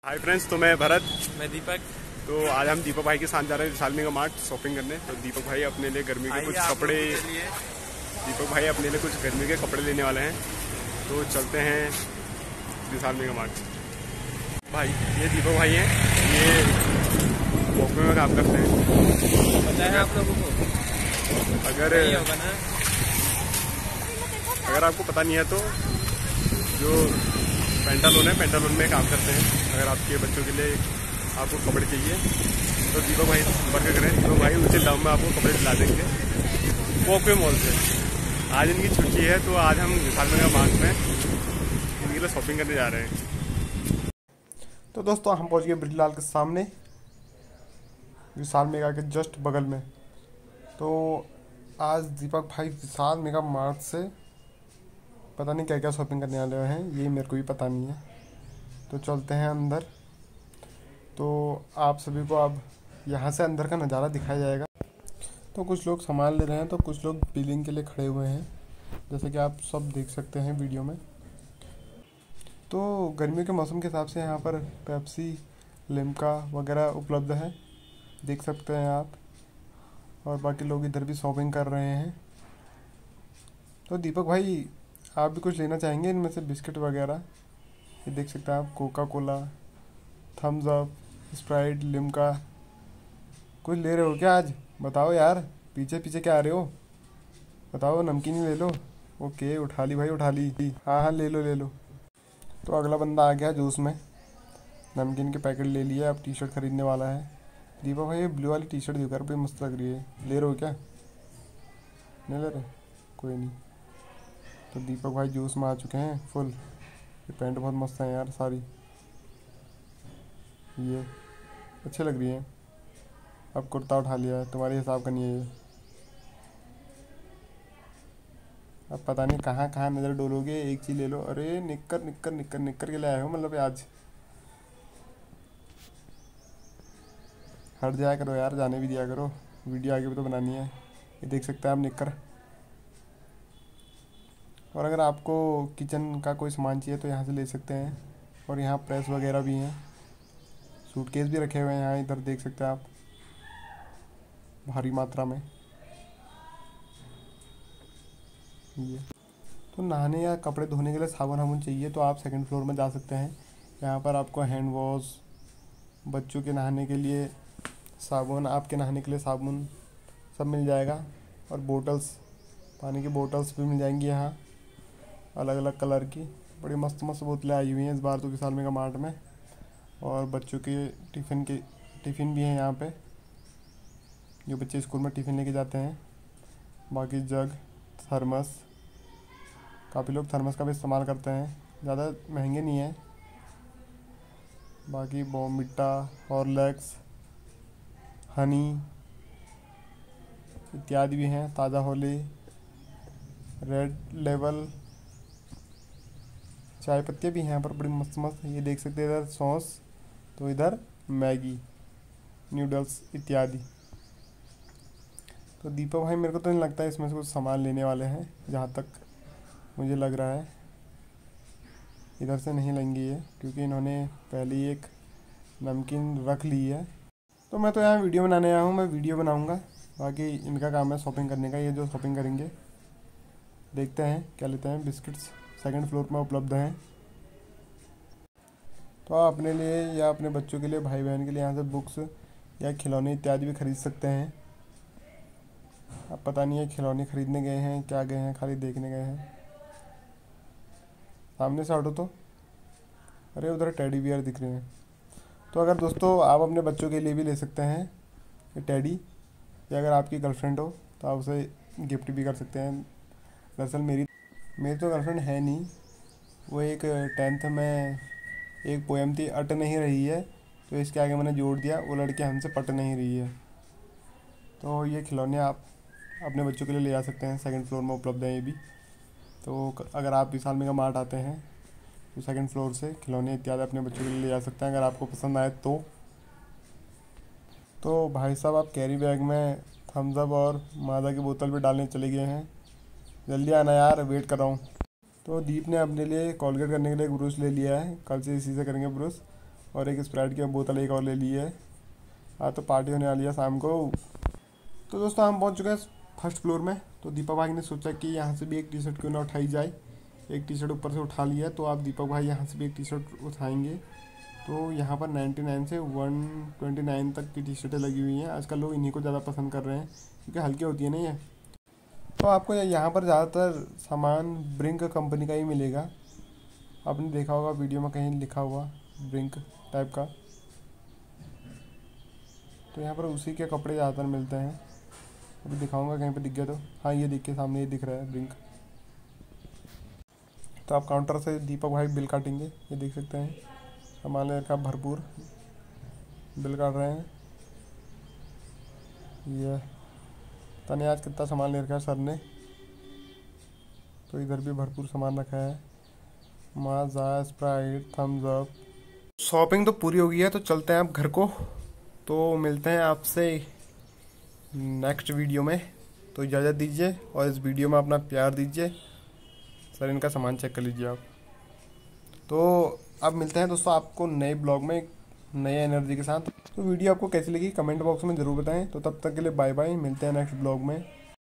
Hi friends, तो मैं भरत। मैं दीपक। तो आज हम दीपक भाई के साथ जा रहे हैं विशाल मेगा मार्ट शॉपिंग करने। तो दीपक भाई अपने लिए गर्मी के कुछ कपड़े लेने वाले हैं। तो चलते हैं विशाल मेगा मार्ट। भाई ये दीपक भाई हैं, ये वॉकवे में काम करते हैं। पता है आप लोगों को? अगर आपको पता नहीं है तो जो पेंटालून है, पेंटालून में काम करते हैं। अगर आपके बच्चों के लिए आपको कपड़े चाहिए तो दीपक भाई से संपर्क करें। दीपक भाई उचित दाम में आपको कपड़े दिला देंगे वॉकवे मॉल से। आज इनकी छुट्टी है तो आज हम विशाल मेगा मार्ट में इनके लिए शॉपिंग करने जा रहे हैं। तो दोस्तों हम पहुंच गए ब्रिजलाल के सामने, विशाल मेगा के जस्ट बगल में। तो आज दीपक भाई विशाल मेगा मार्ट से पता नहीं क्या क्या शॉपिंग करने वाले हैं, ये मेरे को भी पता नहीं है। तो चलते हैं अंदर। तो आप सभी को अब यहाँ से अंदर का नज़ारा दिखाया जाएगा। तो कुछ लोग सामान ले रहे हैं तो कुछ लोग बिलिंग के लिए खड़े हुए हैं, जैसे कि आप सब देख सकते हैं वीडियो में। तो गर्मियों के मौसम के हिसाब से यहाँ पर पेप्सी, लिम्का वगैरह उपलब्ध है, देख सकते हैं आप। और बाकी लोग इधर भी शॉपिंग कर रहे हैं। तो दीपक भाई आप भी कुछ लेना चाहेंगे इनमें से, बिस्किट वगैरह? ये देख सकते हैं आप, Coca Cola, Thums Up, Sprite, Limca. कुछ ले रहे हो क्या आज? बताओ यार, पीछे पीछे क्या आ रहे हो? बताओ, नमकीन ले लो। ओके, उठा ली भाई, उठा ली। हाँ हाँ, ले लो ले लो। तो अगला बंदा आ गया जूस में, नमकीन के पैकेट ले लिए। अब टी शर्ट खरीदने वाला है दीपक भाई। ये ब्लू वाली टी शर्ट दिखा बड़ी मस्त लग रही है, ले रहे हो क्या? नहीं ले रहे? कोई नहीं। तो दीपक भाई जूस में आ चुके हैं फुल। ये पैंट बहुत मस्त है यार, सारी ये अच्छी लग रही है। अब कुर्ता उठा लिया है, तुम्हारे हिसाब का नहीं है ये। अब पता नहीं कहाँ कहाँ नज़र डोलोगे, एक चीज़ ले लो। अरे निक्कर निक्कर निक्कर निक्कर के लिए आए हो मतलब आज? हट जाया करो यार, जाने भी दिया करो, वीडियो आगे भी तो बनानी है। ये देख सकते हैं आप, निक्कर। और अगर आपको किचन का कोई सामान चाहिए तो यहाँ से ले सकते हैं। और यहाँ प्रेस वगैरह भी हैं, सूटकेस भी रखे हुए हैं यहाँ, इधर देख सकते हैं आप, भारी मात्रा में ये। तो नहाने या कपड़े धोने के लिए साबुन हमून चाहिए तो आप सेकंड फ्लोर में जा सकते हैं। यहाँ पर आपको हैंड वॉश, बच्चों के नहाने के लिए साबुन, आपके नहाने के लिए साबुन सब मिल जाएगा। और बोतल्स, पानी की बोतल्स भी मिल जाएंगी यहाँ, अलग अलग कलर की। बड़ी मस्त मस्त बोतलें आई हुई हैं इस बार तो विशाल मेगा मार्ट में। और बच्चों के टिफ़िन भी हैं यहाँ पे, जो बच्चे स्कूल में टिफ़िन लेके जाते हैं। बाकी जग, थर्मस, काफ़ी लोग थर्मस का भी इस्तेमाल करते हैं, ज़्यादा महंगे नहीं है। बाकी बॉर्नविटा, हॉर्लिक्स, हनी इत्यादि भी हैं, ताज़ा होली, रेड लेबल, चाय पत्तियाँ भी हैं यहाँ पर बड़ी मस्त मस्त। ये देख सकते हैं, इधर सॉस, तो इधर मैगी, नूडल्स इत्यादि। तो दीपक भाई मेरे को तो नहीं लगता है इसमें से कुछ सामान लेने वाले हैं, जहाँ तक मुझे लग रहा है। इधर से नहीं लेंगे ये, क्योंकि इन्होंने पहले ही एक नमकीन रख ली है। तो मैं तो यहाँ वीडियो बनाने आया हूँ, मैं वीडियो बनाऊँगा, बाकी इनका काम है शॉपिंग करने का। ये जो शॉपिंग करेंगे, देखते हैं क्या लेते हैं। बिस्किट्स सेकंड फ्लोर में उपलब्ध हैं। तो आप अपने लिए या अपने बच्चों के लिए, भाई बहन के लिए यहाँ से बुक्स या खिलौने इत्यादि भी खरीद सकते हैं। अब पता नहीं है खिलौने खरीदने गए हैं क्या गए हैं, खाली देखने गए हैं। सामने से हटो तो, अरे उधर टेडी बियर दिख रहे हैं। तो अगर दोस्तों आप अपने बच्चों के लिए भी ले सकते हैं ये टेडी, या अगर आपकी गर्लफ्रेंड हो तो आप उसे गिफ्ट भी कर सकते हैं। दरअसल मेरी तो गर्लफ्रेंड है नहीं, वो एक 10th में एक पोएम थी, अट नहीं रही है, तो इसके आगे मैंने जोड़ दिया, वो लड़की हमसे पट नहीं रही है। तो ये खिलौने आप अपने बच्चों के लिए ले जा सकते हैं, सेकंड फ्लोर में उपलब्ध है ये भी। तो अगर आप विशाल मेगा मार्ट आते हैं तो सेकंड फ्लोर से खिलौने इत्यादि अपने बच्चों के लिए ले जा सकते हैं, अगर आपको पसंद आए तो। भाई साहब आप कैरी बैग में थम्स अप और माजा की बोतल भी डालने चले गए हैं, जल्दी आना यार, वेट कर रहा हूँ। तो दीप ने अपने लिए कोलगेट करने के लिए एक ब्रश ले लिया है, कल से इसी से करेंगे ब्रश। और एक स्प्राइट की बोतल एक और ले ली है। आज तो पार्टी होने वाली है शाम को। तो दोस्तों हम पहुंच चुके हैं फर्स्ट फ्लोर में। तो दीपक भाई ने सोचा कि यहाँ से भी एक टी शर्ट क्यों ना उठाई जाए। एक टी शर्ट ऊपर से उठा लिया, तो आप दीपक भाई यहाँ से भी एक टी शर्ट उठाएंगे। तो यहाँ पर 99 से 129 तक की टी शर्टें लगी हुई हैं। आजकल लोग इन्हीं को ज़्यादा पसंद कर रहे हैं क्योंकि हल्की होती है ना ये। तो आपको यहाँ पर ज़्यादातर सामान ब्रिंक कंपनी का ही मिलेगा। आपने देखा होगा वीडियो में कहीं लिखा हुआ ब्रिंक टाइप का। तो यहाँ पर उसी के कपड़े ज़्यादातर मिलते हैं। अभी दिखाऊंगा कहीं पे दिख गया तो। हाँ ये देखिए सामने ये दिख रहा है ब्रिंक। तो आप काउंटर से दीपक भाई बिल काटेंगे, ये देख सकते हैं। सामान ले रखा भरपूर, बिल काट रहे हैं। ये पता नहीं आज कितना सामान ले रखा है सर ने। तो इधर भी भरपूर सामान रखा है, Maaza, Sprite, Thums Up. Shopping तो पूरी हो गई है, तो चलते हैं अब घर को। तो मिलते हैं आपसे नेक्स्ट वीडियो में। तो इजाज़त दीजिए और इस वीडियो में अपना प्यार दीजिए। सर इनका सामान चेक कर लीजिए आप। तो अब मिलते हैं दोस्तों आपको नए ब्लॉग में एक नए एनर्जी के साथ। तो वीडियो आपको कैसी लगी कमेंट बॉक्स में ज़रूर बताएं। तो तब तक के लिए बाय बाय, मिलते हैं नेक्स्ट ब्लॉग में।